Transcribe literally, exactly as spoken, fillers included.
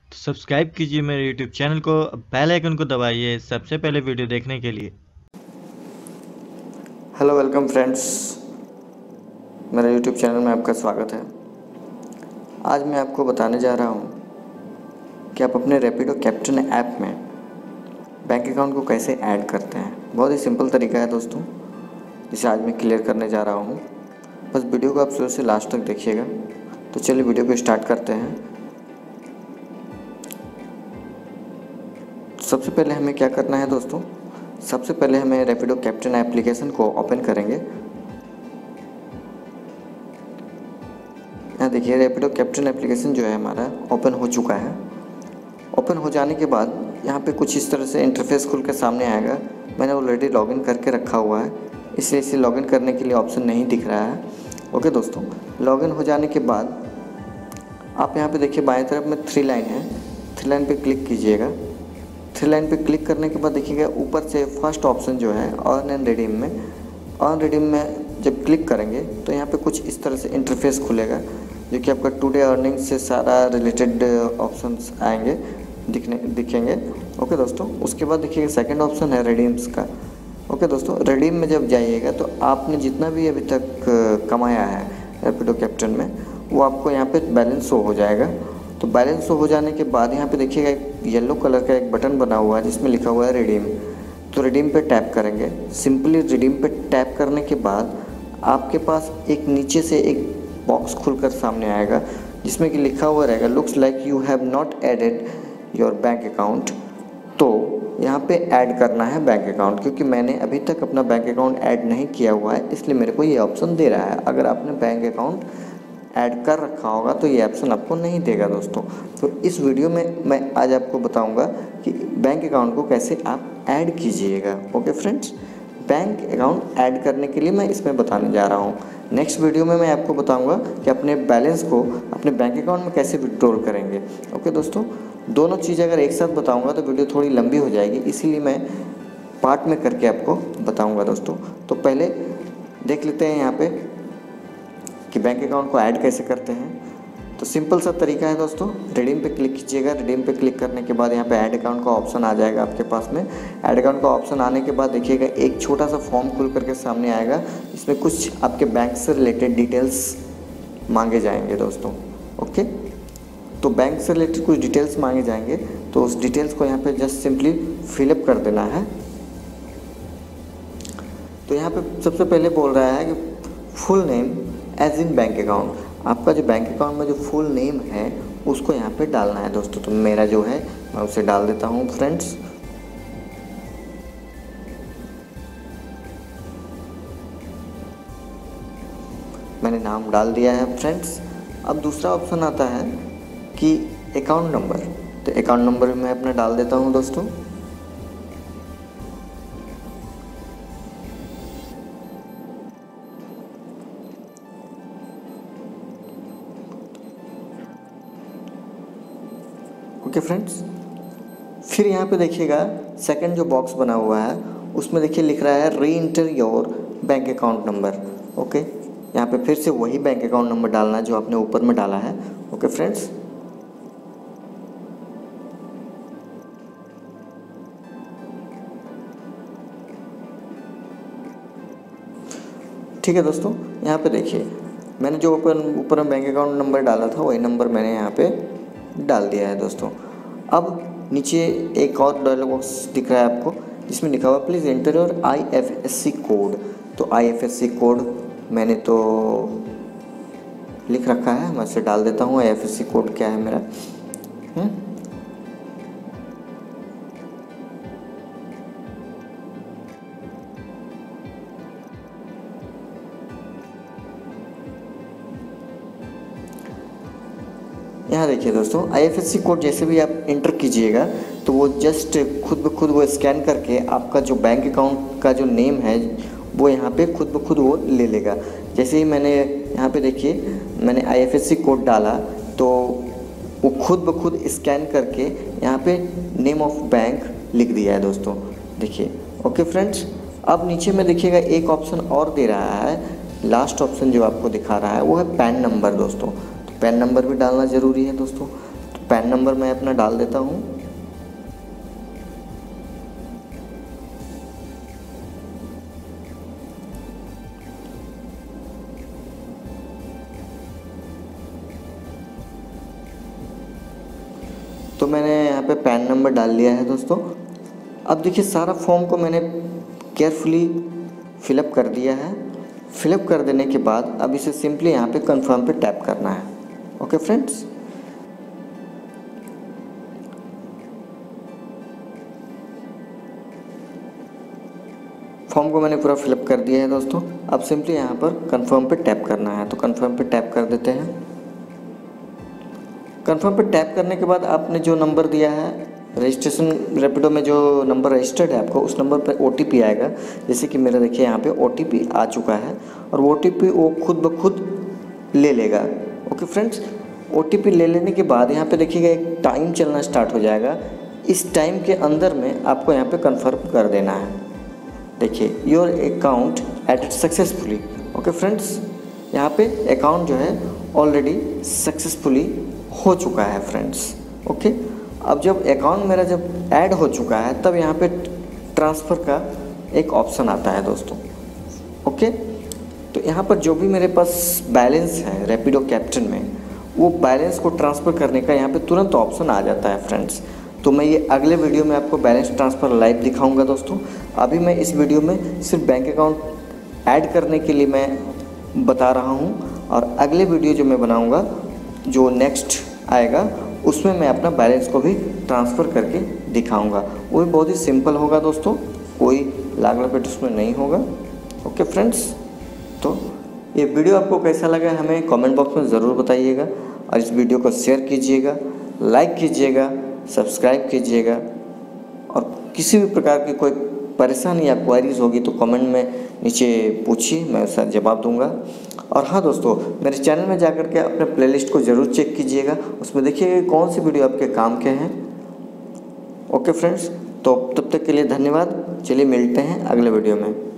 तो सब्सक्राइब कीजिए मेरे यूट्यूब चैनल को, बेल आइकन को दबाइए सबसे पहले वीडियो देखने के लिए। हेलो वेलकम फ्रेंड्स, मेरे यूट्यूब चैनल में आपका स्वागत है। आज मैं आपको बताने जा रहा हूँ कि आप अपने रैपिडो कैप्टन ऐप में बैंक अकाउंट को कैसे ऐड करते हैं। बहुत ही सिंपल तरीका है दोस्तों, जिसे आज मैं क्लियर करने जा रहा हूँ। बस वीडियो को आप शुरू से लास्ट तक देखिएगा। तो चलिए वीडियो को स्टार्ट करते हैं। सबसे पहले हमें क्या करना है दोस्तों, सबसे पहले हमें रैपिडो कैप्टन एप्लीकेशन को ओपन करेंगे। यहाँ देखिए रैपिडो कैप्टन एप्लीकेशन जो है हमारा ओपन हो चुका है। ओपन हो जाने के बाद यहाँ पे कुछ इस तरह से इंटरफेस खुल के सामने आएगा। मैंने ऑलरेडी लॉगिन करके रखा हुआ है, इसलिए इसे लॉगिन करने के लिए ऑप्शन नहीं दिख रहा है। ओके दोस्तों, लॉगिन हो जाने के बाद आप यहाँ पे देखिए बाएं तरफ में थ्री लाइन है, थ्री लाइन पे क्लिक कीजिएगा। थ्री लाइन पे क्लिक करने के बाद देखिएगा ऊपर से फर्स्ट ऑप्शन जो है अर्न एंड रिडीम में, अर्न रिडीम में जब क्लिक करेंगे तो यहाँ पे कुछ इस तरह से इंटरफेस खुलेगा, जो कि आपका टुडे अर्निंग से सारा रिलेटेड ऑप्शंस आएंगे दिखने दिखेंगे। ओके दोस्तों, उसके बाद देखिएगा सेकंड ऑप्शन है रिडीम्स का। ओके दोस्तों, रिडीम में जब जाइएगा तो आपने जितना भी अभी तक कमाया है रैपिडो कैप्टन में, वो आपको यहाँ पे बैलेंस शो हो जाएगा। तो बैलेंस शो हो जाने के बाद यहाँ पे देखिएगा एक येलो कलर का एक बटन बना हुआ है जिसमें लिखा हुआ है रिडीम। तो रिडीम पे टैप करेंगे। सिंपली रिडीम पे टैप करने के बाद आपके पास एक नीचे से एक बॉक्स खुलकर सामने आएगा, जिसमें कि लिखा हुआ रहेगा looks like you have not added your bank account. तो यहाँ पे ऐड करना है बैंक अकाउंट, क्योंकि मैंने अभी तक अपना बैंक अकाउंट ऐड नहीं किया हुआ है, इसलिए मेरे को ये ऑप्शन दे रहा है। अगर आपने बैंक अकाउंट ऐड कर रखा होगा तो ये ऑप्शन आपको नहीं देगा दोस्तों। तो इस वीडियो में मैं आज आपको बताऊंगा कि बैंक अकाउंट को कैसे आप ऐड कीजिएगा। Okay friends, bank account add करने के लिए मैं इसमें बताने जा रहा हूँ। नेक्स्ट वीडियो में मैं आपको बताऊंगा कि अपने बैलेंस को अपने बैंक अकाउंट में कैसे विड्रॉल करेंगे। ओके दोस्तों, दोनों चीज़ अगर एक साथ बताऊँगा तो वीडियो थोड़ी लंबी हो जाएगी, इसीलिए मैं पार्ट में करके आपको बताऊँगा दोस्तों। तो पहले देख लेते हैं यहाँ पे कि बैंक अकाउंट को ऐड कैसे करते हैं। तो सिंपल सा तरीका है दोस्तों, रिडीम पे क्लिक कीजिएगा। रिडीम पे क्लिक करने के बाद यहाँ पे ऐड अकाउंट का ऑप्शन आ जाएगा आपके पास में। ऐड अकाउंट का ऑप्शन आने के बाद देखिएगा एक छोटा सा फॉर्म खुल करके सामने आएगा, इसमें कुछ आपके बैंक से रिलेटेड डिटेल्स मांगे जाएंगे दोस्तों। ओके, तो बैंक से रिलेटेड कुछ डिटेल्स मांगे जाएंगे, तो उस डिटेल्स को यहाँ पे जस्ट सिंपली फिलअप कर देना है। तो यहाँ पे सबसे पहले बोल रहा है कि full name as in bank account. आपका जो बैंक अकाउंट में जो फुल नेम है उसको यहाँ पे डालना है दोस्तों। तो मेरा जो है मैं उसे डाल देता हूँ फ्रेंड्स। मैंने नाम डाल दिया है फ्रेंड्स। अब दूसरा ऑप्शन आता है कि अकाउंट नंबर, तो अकाउंट नंबर मैं अपना डाल देता हूँ दोस्तों। ओके फ्रेंड्स, फिर यहाँ पे देखिएगा सेकंड जो बॉक्स बना हुआ है उसमें देखिए लिख रहा है re enter your bank account number. Okay, यहाँ पे फिर से वही बैंक अकाउंट नंबर डालना है जो आपने ऊपर में डाला है। ओके फ्रेंड्स, ठीक है दोस्तों। यहाँ पे देखिए मैंने जो ऊपर ऊपर में बैंक अकाउंट नंबर डाला था वही नंबर मैंने यहाँ पे डाल दिया है दोस्तों। अब नीचे एक और डायलॉग बॉक्स दिख रहा है आपको, जिसमें लिखा हुआ please enter your I F S C code. तो I F S C code मैंने तो लिख रखा है, मैं इसे डाल देता हूँ। I F S C code क्या है मेरा, हुँ? यहाँ देखिए दोस्तों, I F S C code जैसे भी आप इंटर कीजिएगा तो वो जस्ट खुद ब खुद वो स्कैन करके आपका जो बैंक अकाउंट का जो नेम है वो यहाँ पे खुद ब खुद वो ले लेगा। जैसे ही मैंने यहाँ पे देखिए मैंने I F S C code डाला तो वो खुद ब खुद स्कैन करके यहाँ पे नेम ऑफ बैंक लिख दिया है दोस्तों, देखिए। ओके फ्रेंड्स, अब नीचे में देखिएगा एक ऑप्शन और दे रहा है, लास्ट ऑप्शन जो आपको दिखा रहा है वो है पैन नंबर दोस्तों। पैन नंबर भी डालना ज़रूरी है दोस्तों। तो पैन नंबर मैं अपना डाल देता हूँ। तो मैंने यहाँ पे पैन नंबर डाल लिया है दोस्तों। अब देखिए सारा फॉर्म को मैंने केयरफुली फिलअप कर दिया है। फिलअप कर देने के बाद अब इसे सिंपली यहाँ पे कंफर्म पे टैप करना है। ओके फ्रेंड्स, फॉर्म को मैंने पूरा फिलअप कर दिया है दोस्तों। अब सिंपली यहाँ पर कंफर्म पे टैप करना है, तो कंफर्म पे टैप कर देते हैं। कंफर्म पे टैप करने के बाद आपने जो नंबर दिया है रजिस्ट्रेशन रैपिडो में, जो नंबर रजिस्टर्ड है आपको, उस नंबर पर ओ टी पी आएगा। जैसे कि मेरा देखिए यहाँ पे ओ टी पी आ चुका है और वो ओ टी पी वो खुद ब खुद ले लेगा। Okay friends, O T P ले लेने के बाद यहाँ पे देखिएगा एक टाइम चलना स्टार्ट हो जाएगा। इस टाइम के अंदर में आपको यहाँ पे कंफर्म कर देना है। देखिए your account added successfully. Okay friends, यहाँ पे अकाउंट जो है ऑलरेडी सक्सेसफुली हो चुका है फ्रेंड्स। ओके, अब जब अकाउंट मेरा जब ऐड हो चुका है तब यहाँ पे ट्रांसफ़र का एक ऑप्शन आता है दोस्तों। ओके, तो यहाँ पर जो भी मेरे पास बैलेंस है रैपिडो कैप्टन में, वो बैलेंस को ट्रांसफ़र करने का यहाँ पे तुरंत ऑप्शन आ जाता है फ्रेंड्स। तो मैं ये अगले वीडियो में आपको बैलेंस ट्रांसफ़र लाइव दिखाऊंगा दोस्तों। अभी मैं इस वीडियो में सिर्फ बैंक अकाउंट ऐड करने के लिए मैं बता रहा हूँ, और अगले वीडियो जो मैं बनाऊँगा, जो नेक्स्ट आएगा, उसमें मैं अपना बैलेंस को भी ट्रांसफ़र करके दिखाऊंगा। वो भी बहुत ही सिंपल होगा दोस्तों, कोई लाग लपेट उसमें नहीं होगा। ओके फ्रेंड्स, तो ये वीडियो आपको कैसा लगा हमें कमेंट बॉक्स में ज़रूर बताइएगा, और इस वीडियो को शेयर कीजिएगा, लाइक कीजिएगा, सब्सक्राइब कीजिएगा, और किसी भी प्रकार की कोई परेशानी या क्वारीज होगी तो कमेंट में नीचे पूछिए, मैं उसका जवाब दूंगा। और हाँ दोस्तों, मेरे चैनल में जाकर के अपने प्लेलिस्ट को ज़रूर चेक कीजिएगा, उसमें देखिए कौन सी वीडियो आपके काम के हैं। ओके फ्रेंड्स, तो तब तक के लिए धन्यवाद। चलिए मिलते हैं अगले वीडियो में।